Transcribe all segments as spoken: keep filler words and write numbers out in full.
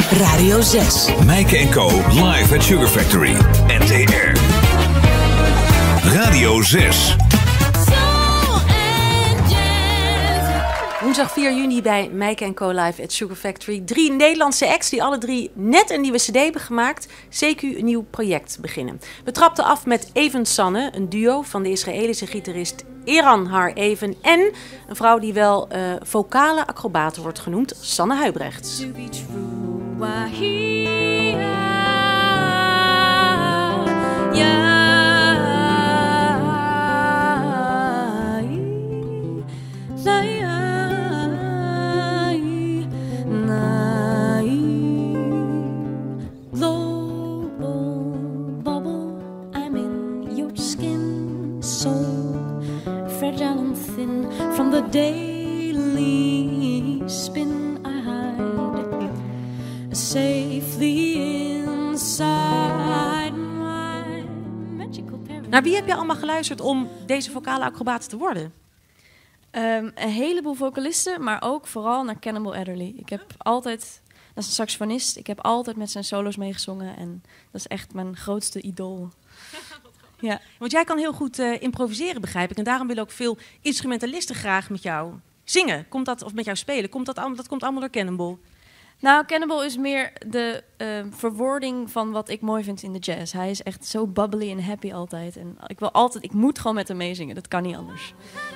Radio zes. Meike en Co live at Sugar Factory. N T R. Radio zes. Woensdag vier juni bij Meike en Co live at Sugar Factory. Drie Nederlandse acts die alle drie net een nieuwe cd hebben gemaakt. C Q een nieuw project beginnen. We trapten af met Even Sanne, een duo van de Israëlische gitarist Eran Har Even en een vrouw die wel uh, vocale acrobate wordt genoemd, Sanne Huybrechts. From the daily spin I hide safely inside my magical paradise. Naar wie heb je allemaal geluisterd om deze vocale acrobaat te worden? Um, een heleboel vocalisten, maar ook vooral naar Cannibal Adderley. Ik heb altijd, dat is een saxofonist, ik heb altijd met zijn solo's meegezongen en dat is echt mijn grootste idool. Ja. Want jij kan heel goed uh, improviseren, begrijp ik. En daarom willen ook veel instrumentalisten graag met jou zingen. Komt dat, of met jou spelen. Komt dat, dat komt allemaal door Cannibal? Nou, Cannibal is meer de uh, verwoording van wat ik mooi vind in de jazz. Hij is echt zo bubbly en happy altijd. En ik wil altijd, ik moet gewoon met hem meezingen. Dat kan niet anders.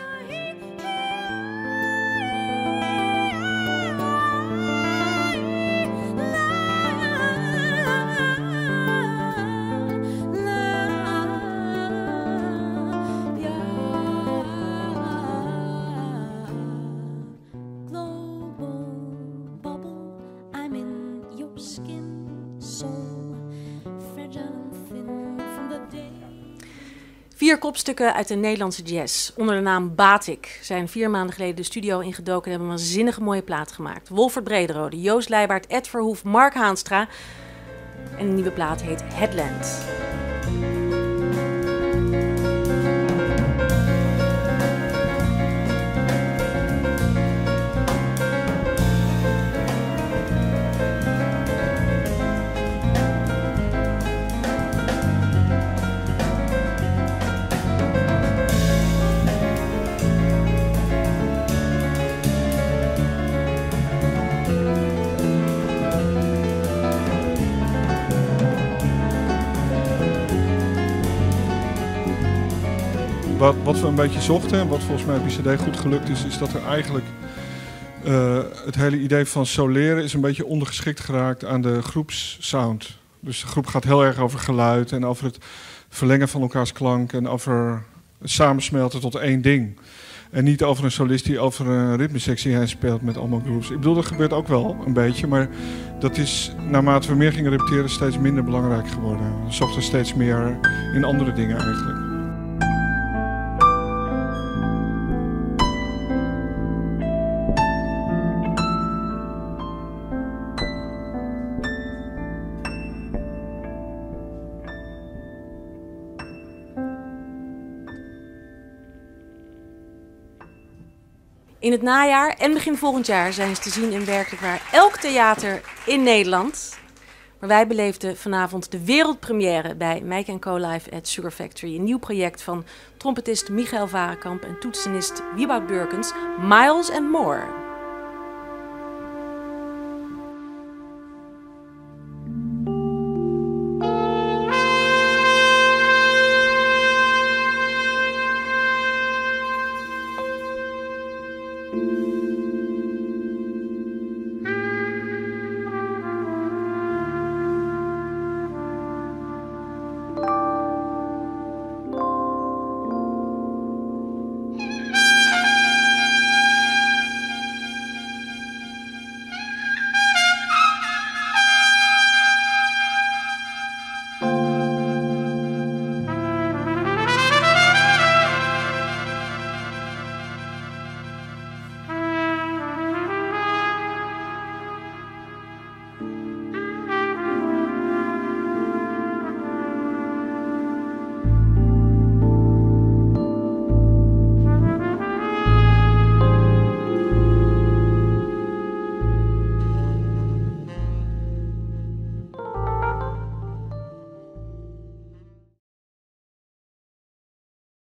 Vier kopstukken uit de Nederlandse jazz. Onder de naam Batik zijn vier maanden geleden de studio ingedoken en hebben een waanzinnige mooie plaat gemaakt. Wolfert Brederode, Joost Leijbaert, Ed Verhoef, Mark Haanstra. En de nieuwe plaat heet Headland. Wat, wat we een beetje zochten en wat volgens mij op die cd goed gelukt is, is dat er eigenlijk uh, het hele idee van soleren is een beetje ondergeschikt geraakt aan de groepssound. Dus de groep gaat heel erg over geluid en over het verlengen van elkaars klank en over het samensmelten tot één ding. En niet over een solist die over een ritmesectie heen speelt met allemaal grooves. Ik bedoel, dat gebeurt ook wel een beetje, maar dat is naarmate we meer gingen repeteren steeds minder belangrijk geworden. We zochten steeds meer in andere dingen eigenlijk. In het najaar en begin volgend jaar zijn ze te zien in werkelijk waar elk theater in Nederland. Maar wij beleefden vanavond de wereldpremière bij Meike en Co live at Sugar Factory. Een nieuw project van trompetist Michael Varenkamp en toetsenist Wieboud Burkens, Miles and More.